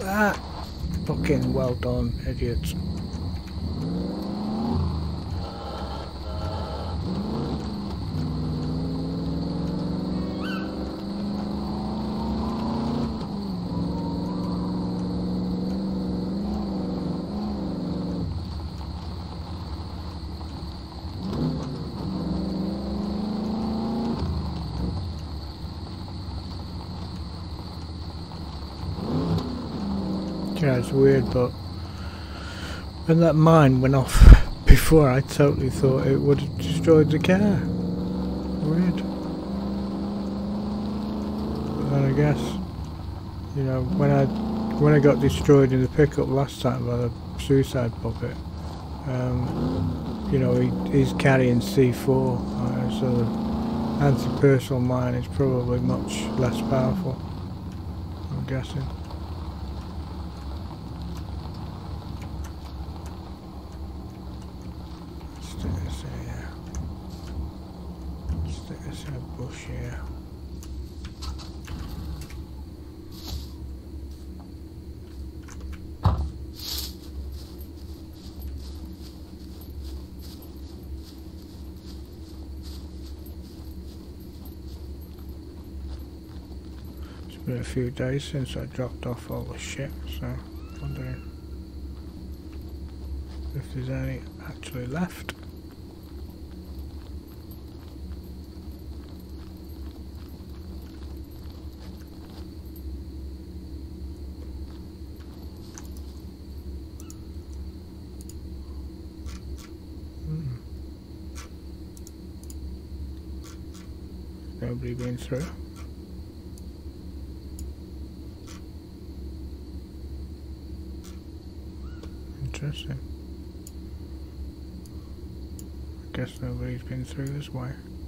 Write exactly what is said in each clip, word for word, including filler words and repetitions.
Ah! Fucking well done, idiots. Yeah, it's weird, but when that mine went off before, I totally thought it would have destroyed the car. Weird. But then I guess, you know, when I when I got destroyed in the pickup last time by the suicide puppet, um, you know, he, he's carrying C four, uh, so the anti-personal mine is probably much less powerful, I'm guessing. Bush here. It's been a few days since I dropped off all the shit, so I'm wondering if there's any actually left. Nobody been through. Interesting. I guess nobody's been through this way.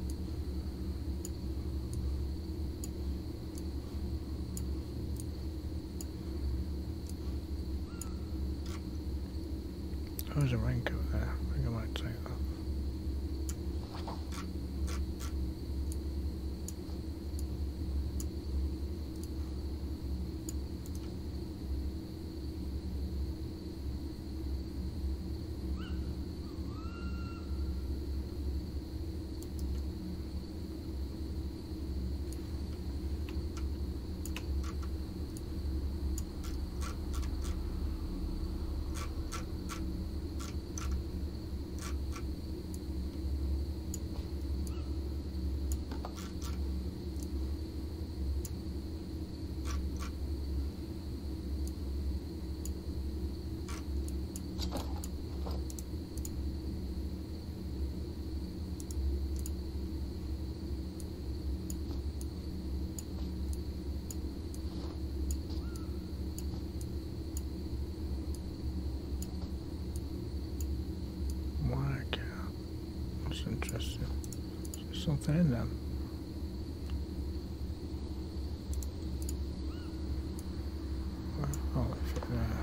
Oh, there's a raincoat there. I think I might take that. Interesting. There's something in them. Oh, if it, uh,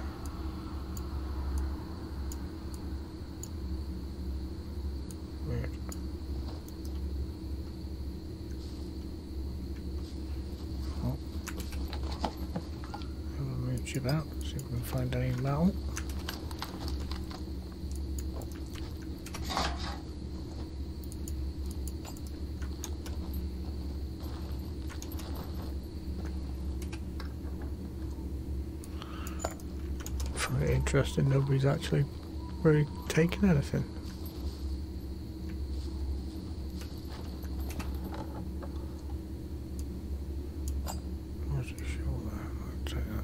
weird. Oh. I'll mooch about, see if we can find any metal. Interesting, nobody's actually really taken anything. Where's the shoulder? I'll take that.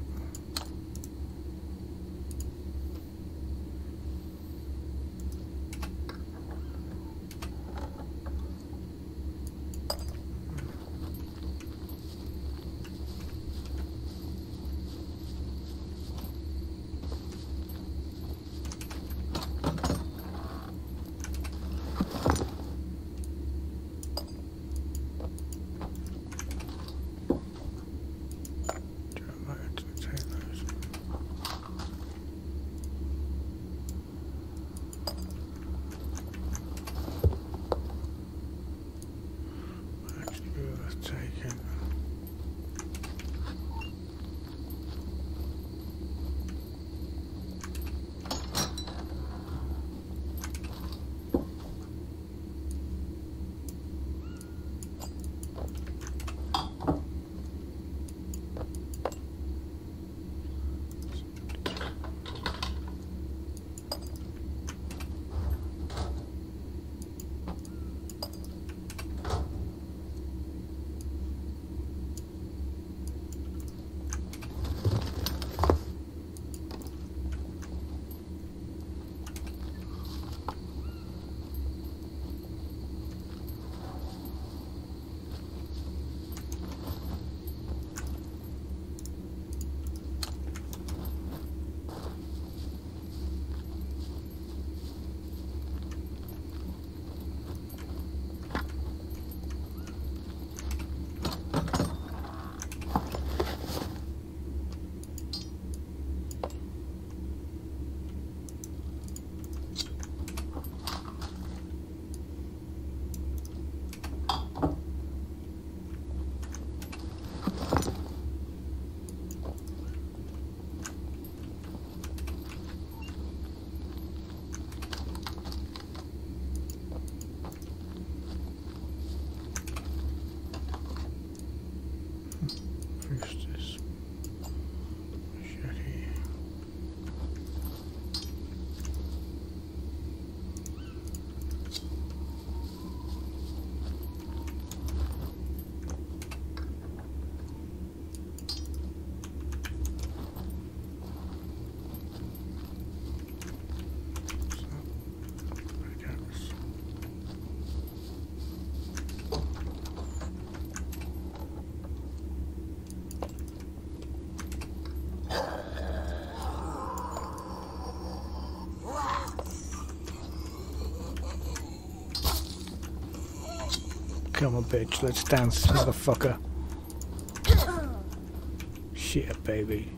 Come on, bitch, let's dance, motherfucker. Shit, baby.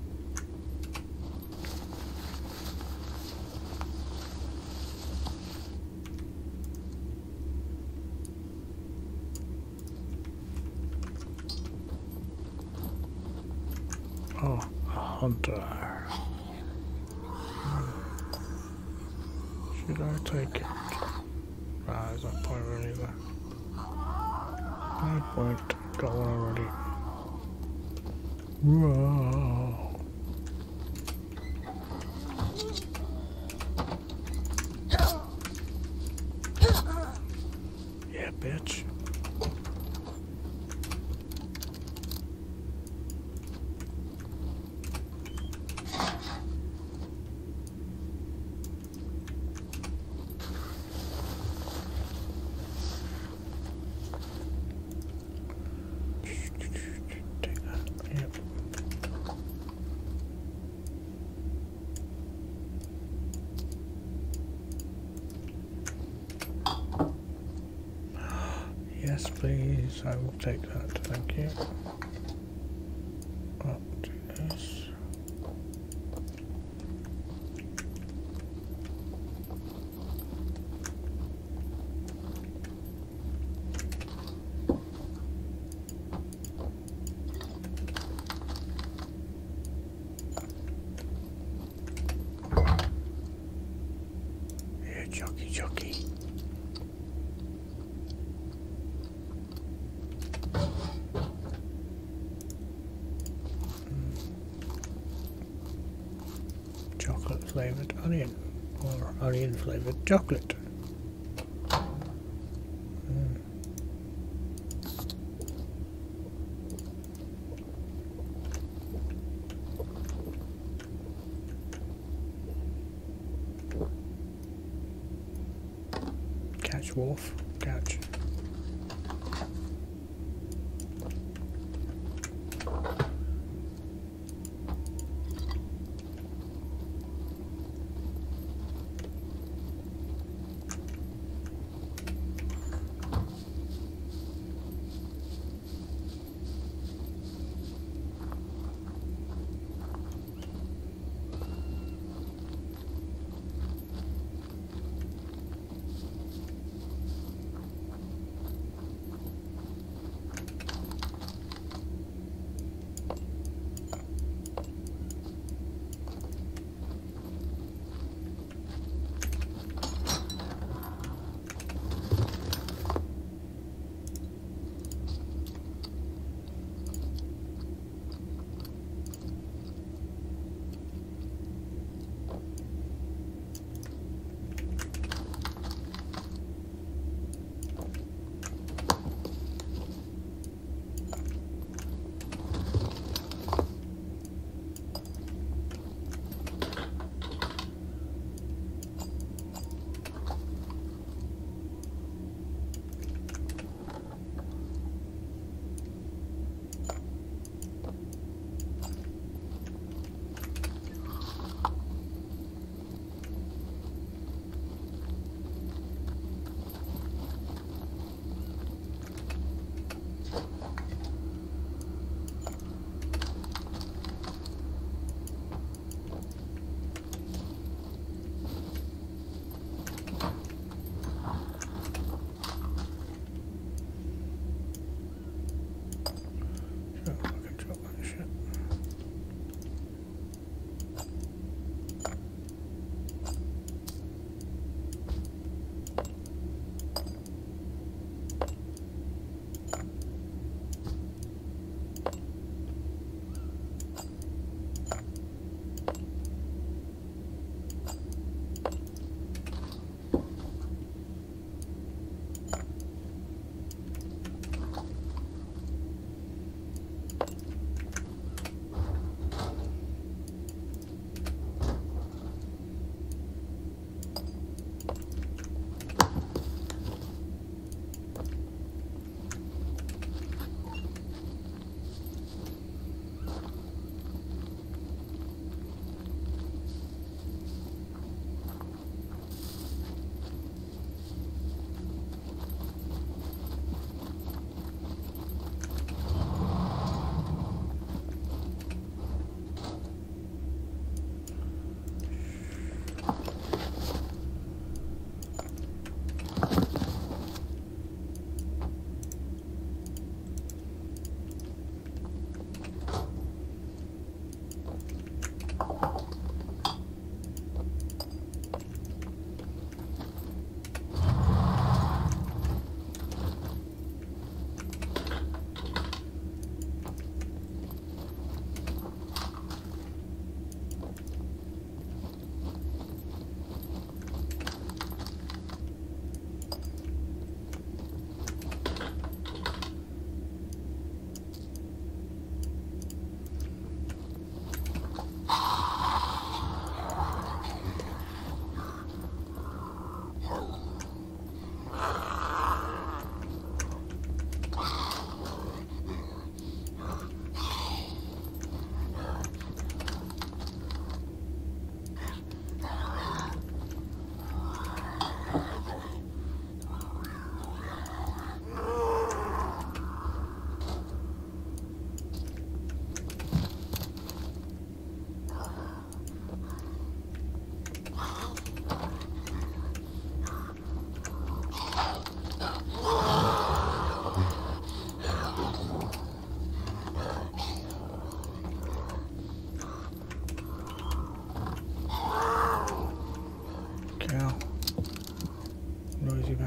Oh, a hunter. Should I take it? Ah, there's no point really there. No point. Got one already. Whoa. Yeah, bitch. Yes, please. I will take that. Thank you. I'll do this. Yeah, jockey, jockey. Chocolate flavoured onion, or onion flavoured chocolate. Mm. Catch wolf, catch.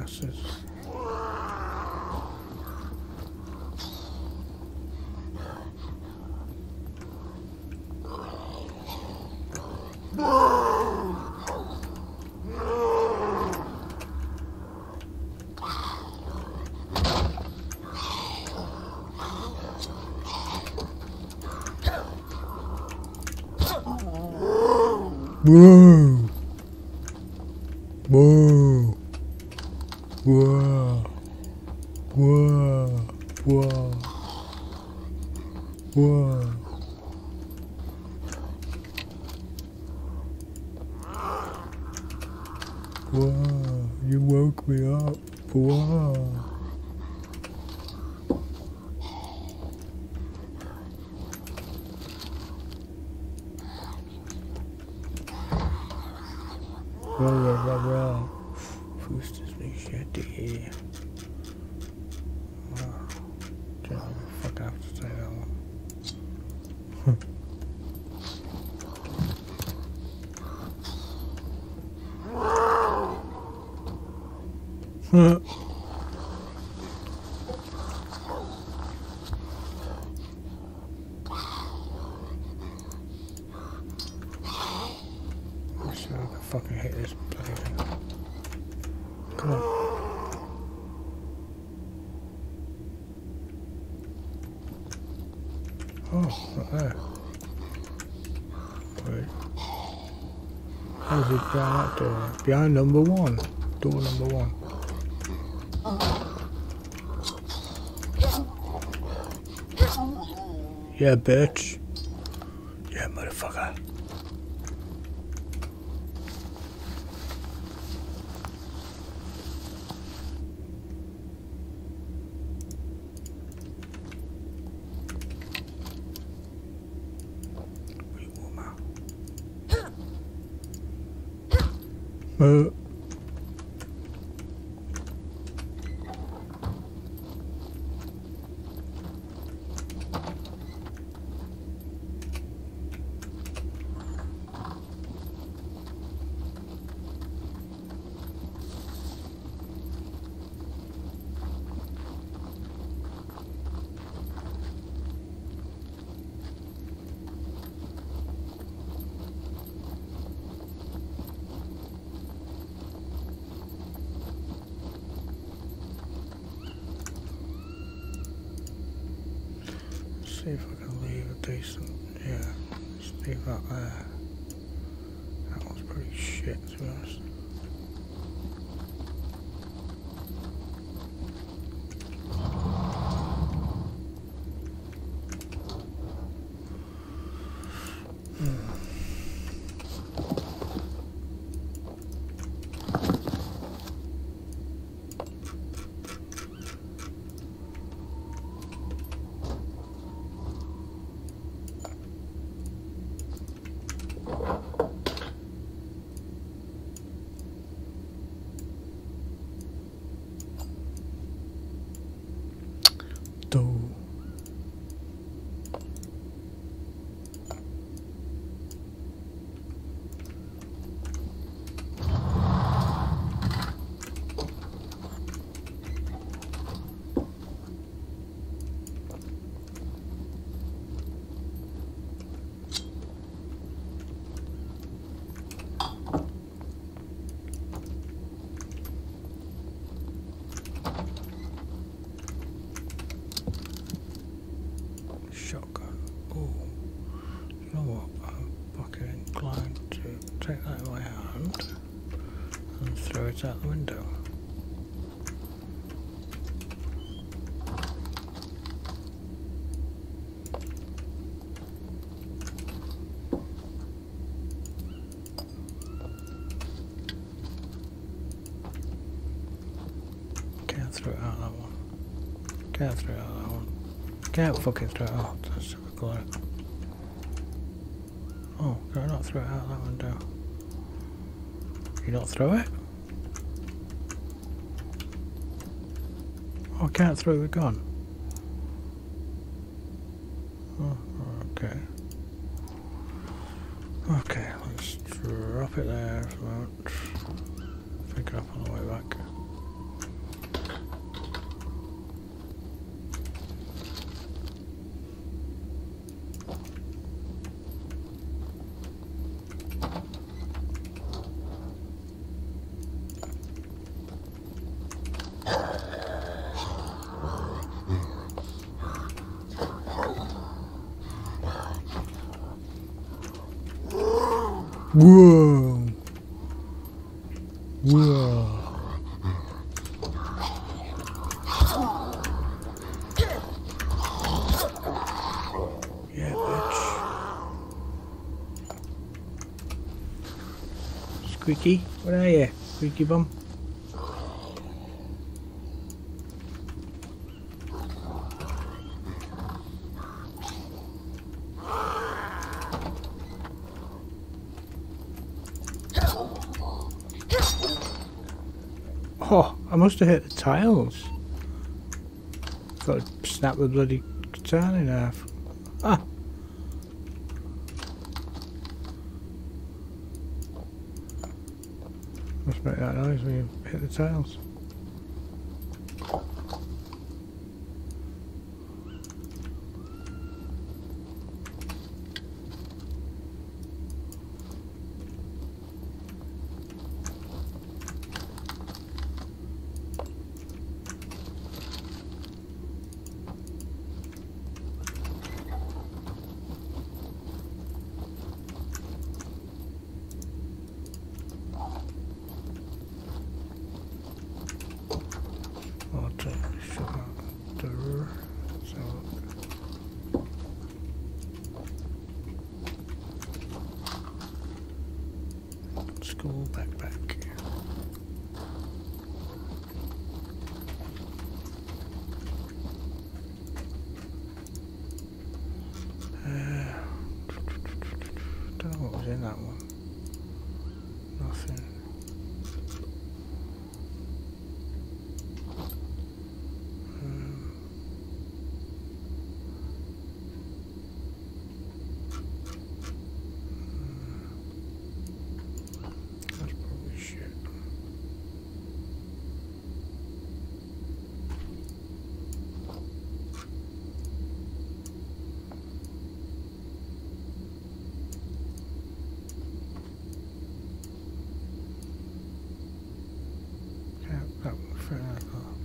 bastards. Whoa! Whoa! Whoa! Whoa! Whoa! Whoa! Whoa! You woke me up. Whoa! Roll, roll, roll, roll. Foosters me shitty. Wow. Don't know the fuck I have to say that one. Huh. I fucking hate this bloody thing. Come on. Oh, not there. Wait. How's it behind that door? Behind number one. Door number one. Yeah, bitch. Yeah, motherfucker. Uh. See if I can leave a decent, yeah, let's leave that there. That was pretty shit, to be honest. Though. Shotgun. Oh, you know what? I'm fucking inclined to take that in my hand and throw it out the window. Can't throw it out that one. Can't throw it out that one. Can't fucking throw it out. That's difficult. Oh, can I not throw it out that window? You not throw it? Oh, I can't throw the gun. Oh, okay. Okay, let's drop it there for a moment. Pick it up on the way back. Whoa! Whoa! Yeah, bitch. Squeaky, where are you? Squeaky bum. Oh, I must have hit the tiles. Got to snap the bloody katana in half. Ah! Must make that noise when you hit the tiles. School backpack. Uh, don't know what was in that one. Nothing. Um, that's probably shit. That one for that.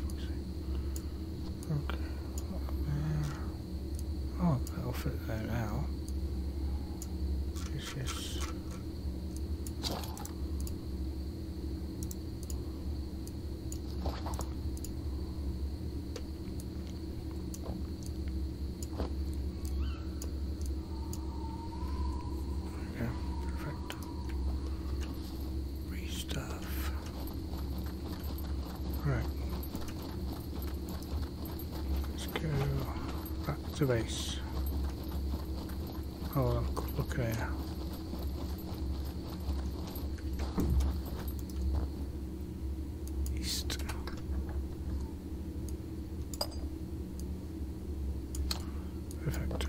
Okay. Uh, oh, that'll fit there now. It's just. Yeah, perfect. Restuff. Right. Let's go back to base. Oh, look, look there. East. Perfect.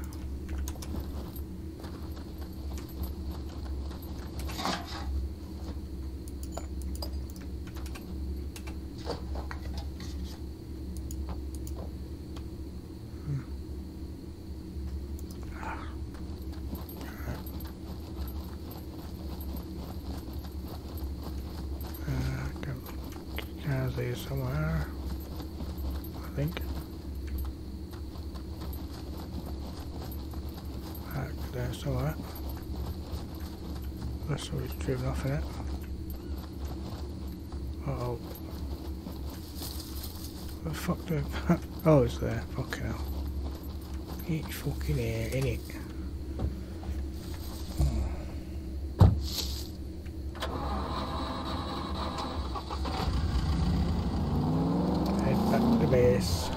There somewhere, I think. Back there somewhere. That's what it's driven off in it. Uh oh. What the fuck do I... Oh, it's there. Fucking hell. It's fucking there, innit? Base.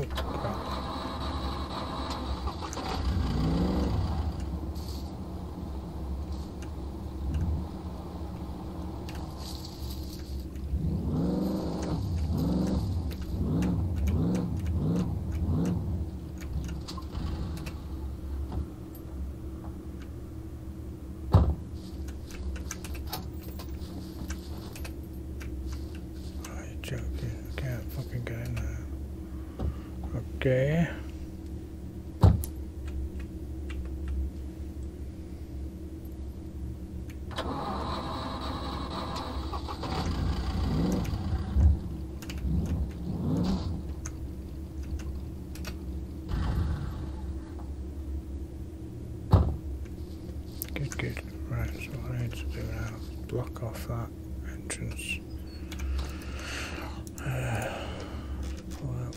Oh, crap. Joking, I can't fucking get in there. Okay. Good, good. Right, so what I need to do now is block off that entrance. Uh, pull out.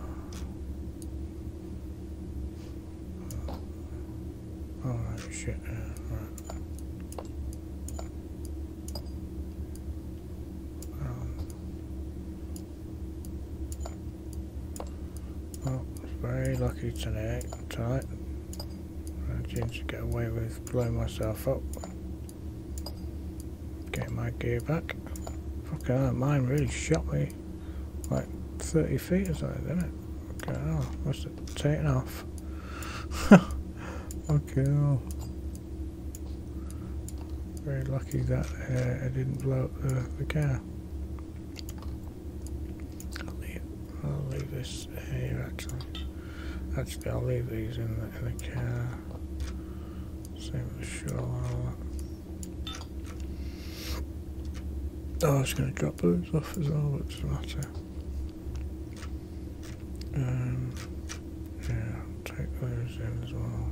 Oh, right, shit. Uh, right. Um, well, very lucky tonight. Tonight, I managed to get away with blowing myself up. Getting my gear back. Fucking hell, mine really shot me. Like thirty feet or something, didn't it? Okay, oh, must have taken off. Okay, oh. Very lucky that uh, I didn't blow up the, the car. I'll leave, I'll leave this here actually. Actually, I'll leave these in the, in the car. Same with the shovel and all that. Oh, I was going to drop those off as well, but it doesn't matter. Um, yeah, I'll take those in as well.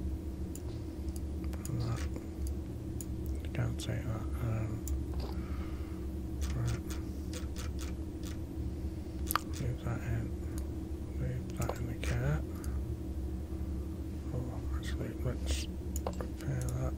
And that. You can't take that. Um, right. Leave that in. Leave that in the car. Oh, actually, let's repair that.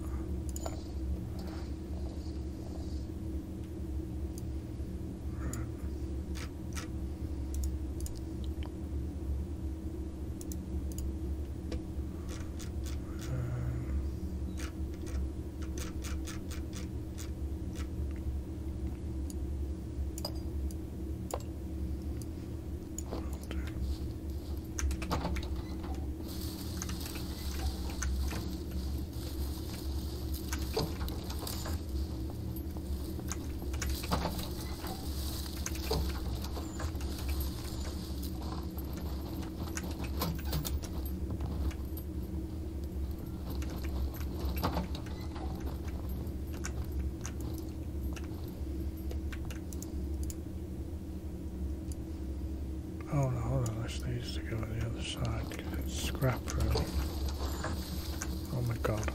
Oh no, hold on, this needs to go on the other side because it's scrap really. Oh my god.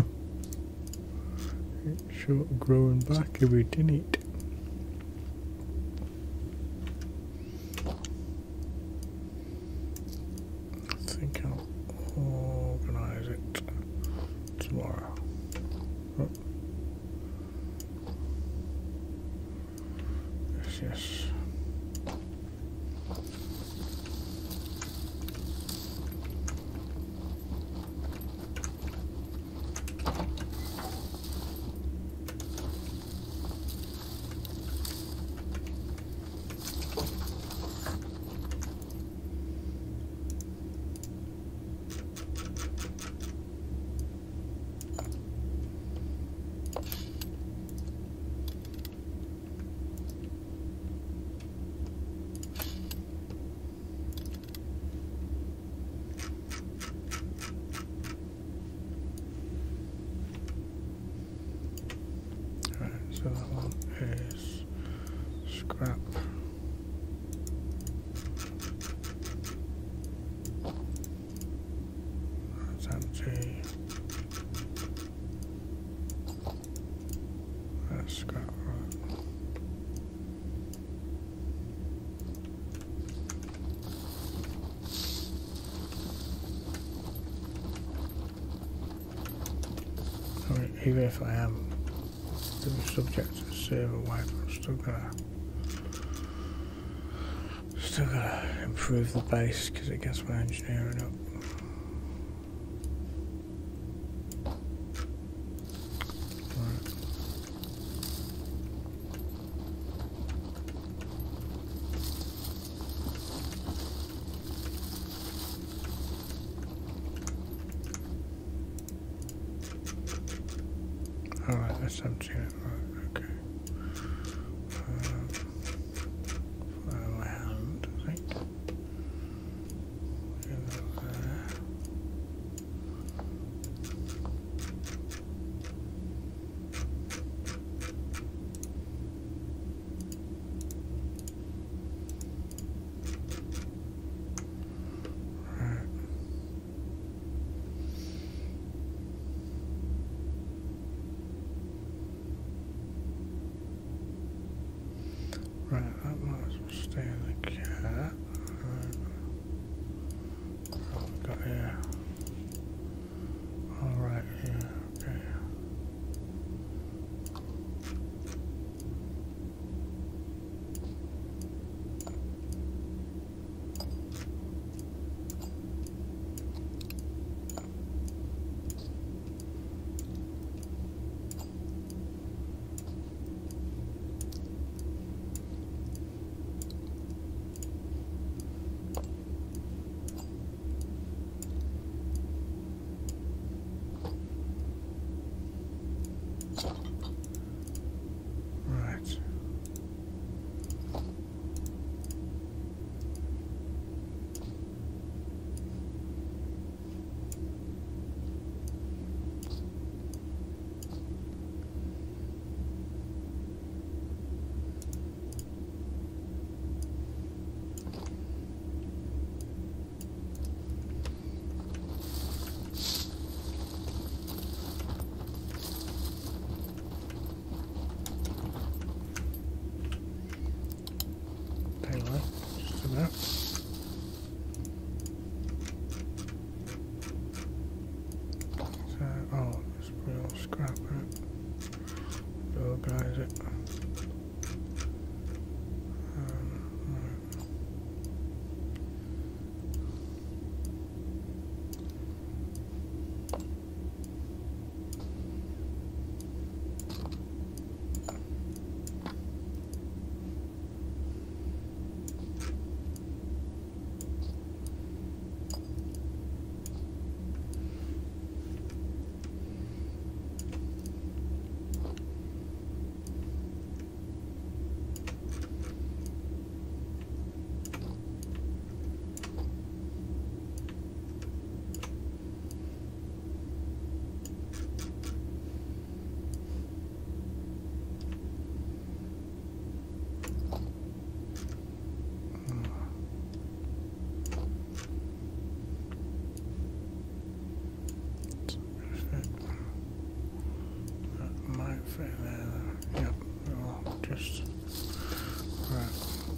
It's short growing back if we didn't eat. I think I'll organise it tomorrow. Oh. Yes, yes. So that one is scrap. That's empty. That's scrap, right. I mean, even if I am subject to server wipe, I'm still gonna still gotta improve the base because it gets my engineering up. Alright, that's empty it, right, okay. Um, follow my hand, I think. Get that there. Right, that might as well stay in the cat. Right. What have we got here? Alright, yeah, okay. Right. Anyway, just about. So, oh, let's put all scrap in it. Organize it. Um, right. Fit there, yep, well, just right.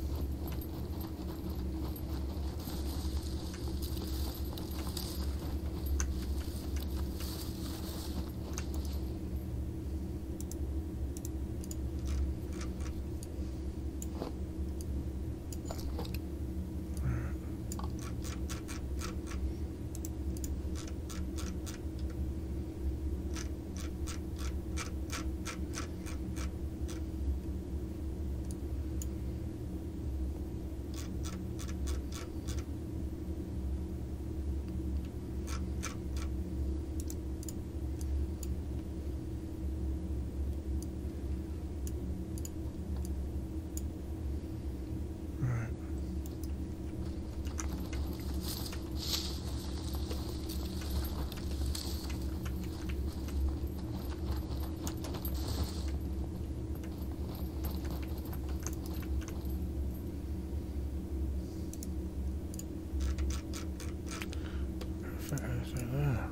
Fit anything there.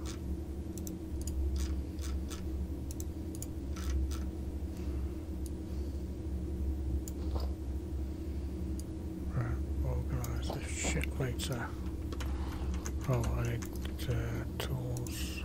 Right, organise this shit later. Oh, I need uh, tools.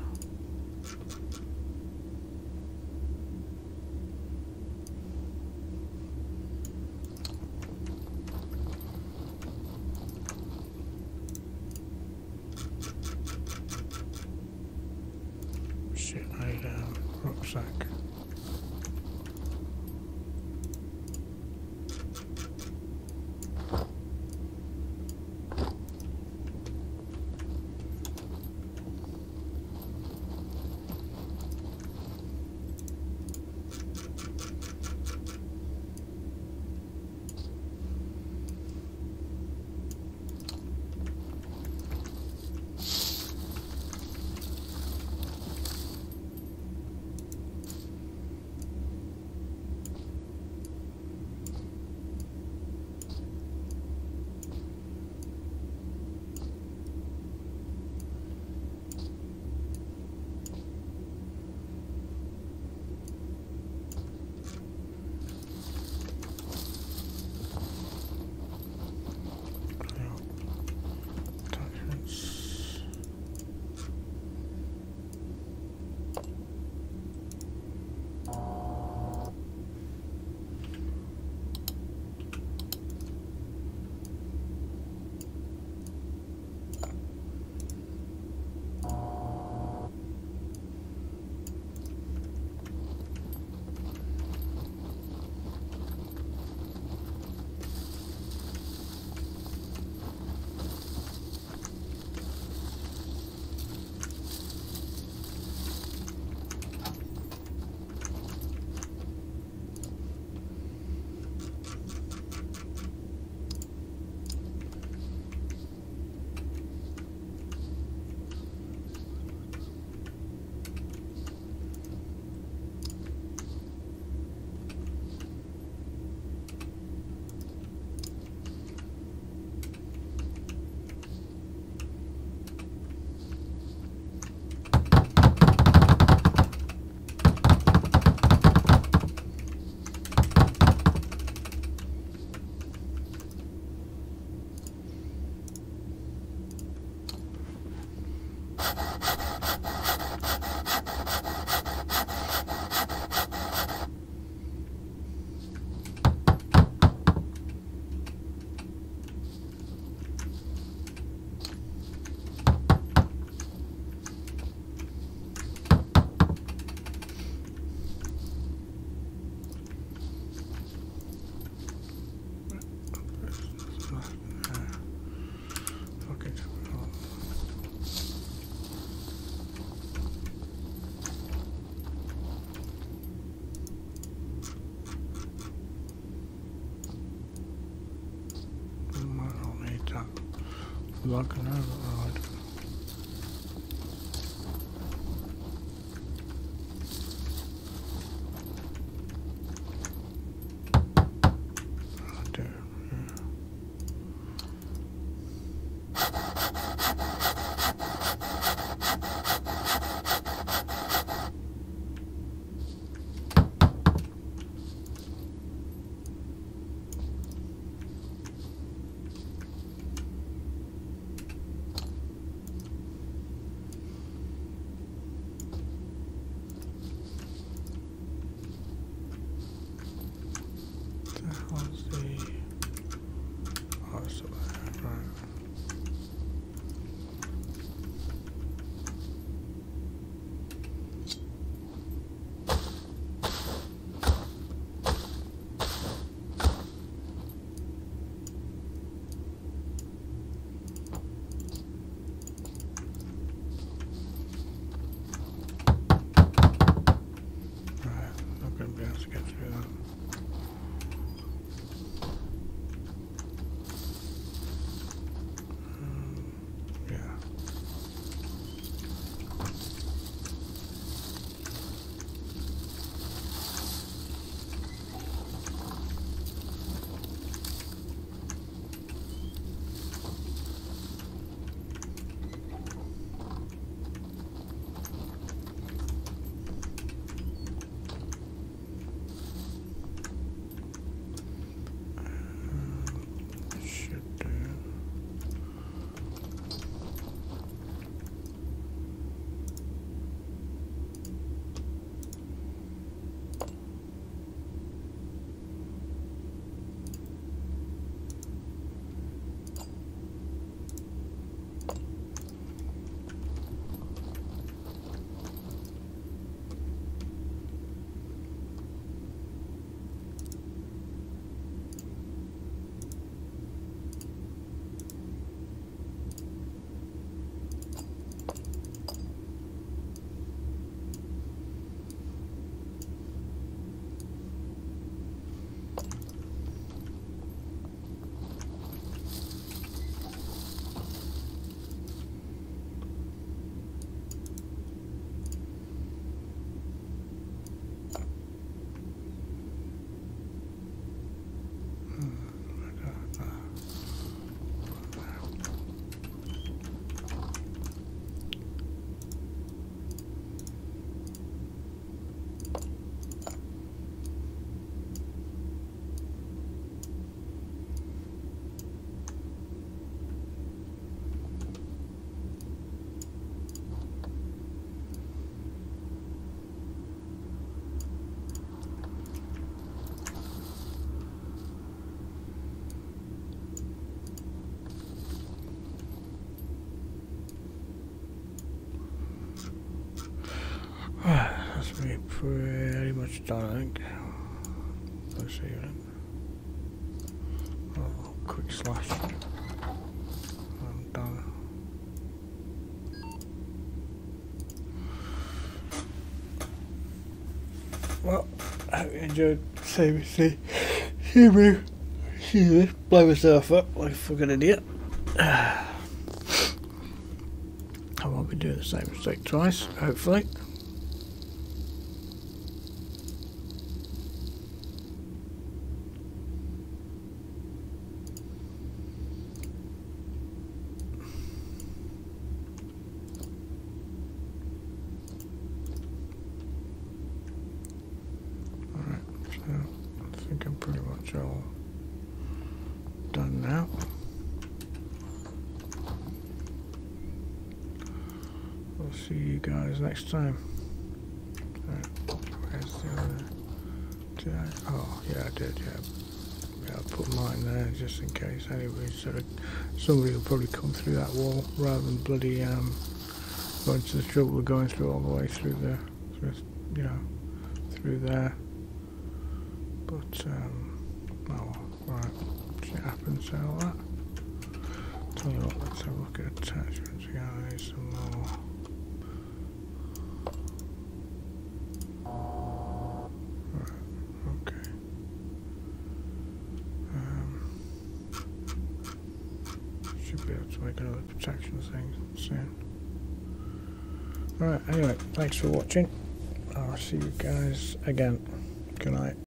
Like an override. Oh dear, yeah. That was the... Oh, it's up there, right. Right, not going to be able to get through that. Um, yeah. Should do. Right, that's me pretty much done, I think. Let's see then. Oh, quick slash. I'm done. Well, I hope you enjoyed seeing me see, see me, see me blow myself up like a fucking idiot. I won't be doing the same mistake twice, hopefully. I think I'm pretty much all done now. We'll see you guys next time. Right, where's the other? Did I? Oh, yeah, I did, yeah. Yeah, I'll put mine there just in case. Anyway, so that somebody will probably come through that wall rather than bloody um, going to the trouble of going through all the way through the, through, you know, through there. But, um, oh, right, shit happens to all that. Tell you what, let's have a look at attachments again. I need some more. Right, okay. Um, Should be able to make another protection thing soon. Alright, anyway, thanks for watching. I'll see you guys again. Good night.